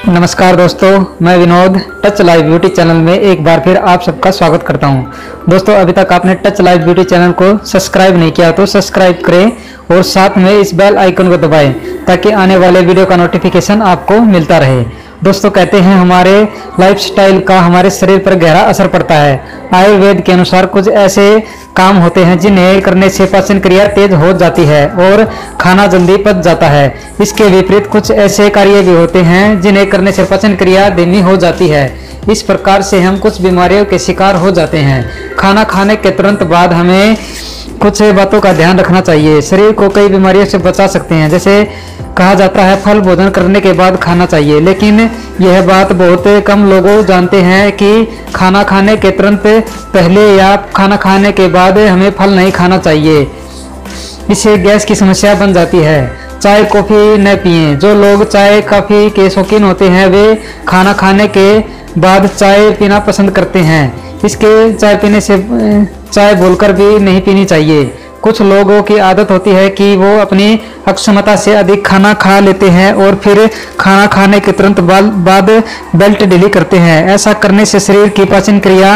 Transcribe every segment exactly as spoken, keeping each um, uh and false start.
नमस्कार दोस्तों, मैं Vinod touch live beauty channel में एक बार फिर आप सबका स्वागत करता हूं। दोस्तों, अभी तक आपने टच लाइव ब्यूटी चैनल को सब्सक्राइब नहीं किया तो सब्सक्राइब करें और साथ में इस बेल आइकन को दबाएं ताकि आने वाले वीडियो का नोटिफिकेशन आपको मिलता रहे। दोस्तों, कहते हैं हमारे लाइफस्टाइल का हमारे शरीर पर गहरा असर पड़ता है। आयुर्वेद के अनुसार कुछ ऐसे काम होते हैं जिन्हें करने से पाचन क्रिया तेज हो जाती है और खाना जल्दी पच जाता है। इसके विपरीत कुछ ऐसे कार्य भी होते हैं जिन्हें करने से पाचन क्रिया धीमी हो जाती है। इस प्रकार से हम कुछ बीमारियों के शिकार हो जाते हैं। खाना खाने के तुरंत बाद हमें कुछ बातों का ध्यान रखना चाहिए। शरीर को कई बीमारियों से बचा सकते हैं। जैसे कहा जाता है फल भोजन करने के बाद खाना चाहिए, लेकिन यह बात बहुत कम लोग जानते हैं कि खाना खाने के तुरंत पहले या खाना खाने के बाद हमें फल नहीं खाना चाहिए। इससे गैस की समस्या बन जाती है। चाय कॉफ़ी न पिएं। जो लोग चाय कॉफ़ी के शौकीन होते हैं वे खाना खाने के बाद चाय पीना पसंद करते हैं। इसके चाय पीने से चाय बोलकर भी नहीं पीनी चाहिए। कुछ लोगों की आदत होती है कि वो अपनी अक्षमता से अधिक खाना खा लेते हैं और फिर खाना खाने के तुरंत बाद बेल्ट ढीली करते हैं। ऐसा करने से शरीर की पाचन क्रिया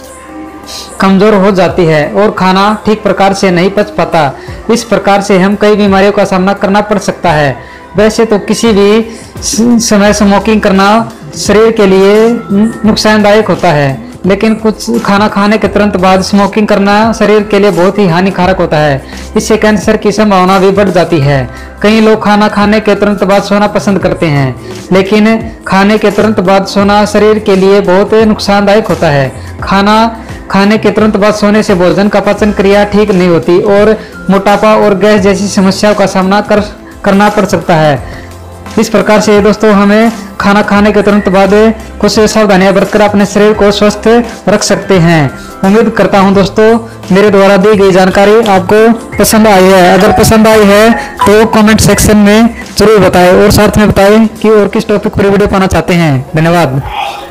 कमजोर हो जाती है और खाना ठीक प्रकार से नहीं पच पाता। इस प्रकार से हम कई बीमारियों का सामना करना पड़ सकता है। वैसे तो किसी भी समय स्मोकिंग करना शरीर के लिए नुकसानदायक होता है, लेकिन कुछ खाना खाने के तुरंत बाद स्मोकिंग करना शरीर के लिए बहुत ही हानिकारक होता है। इससे कैंसर की संभावना भी बढ़ जाती है। कई लोग खाना खाने के तुरंत बाद सोना पसंद करते हैं, लेकिन खाने के तुरंत बाद सोना शरीर के लिए बहुत नुकसानदायक होता है। खाना खाने के तुरंत बाद सोने से भोजन का पाचन क्रिया ठीक नहीं होती और मोटापा और गैस जैसी समस्याओं का सामना कर करना पड़ सकता है। इस प्रकार से दोस्तों, हमें खाना खाने के तुरंत बाद कुछ सावधानियां बरतकर अपने शरीर को स्वस्थ रख सकते हैं। उम्मीद करता हूं दोस्तों मेरे द्वारा दी गई जानकारी आपको पसंद आई है। अगर पसंद आई है तो कमेंट सेक्शन में जरूर बताएं और साथ में बताएं कि और किस टॉपिक पर वीडियो पाना चाहते हैं। धन्यवाद।